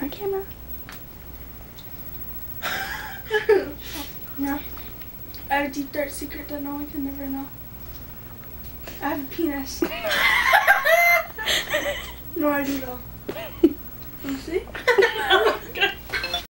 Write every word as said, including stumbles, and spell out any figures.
Front camera. Yeah. I have a deep dark secret that no one can never know. I have a penis. No, I do though. Wanna see?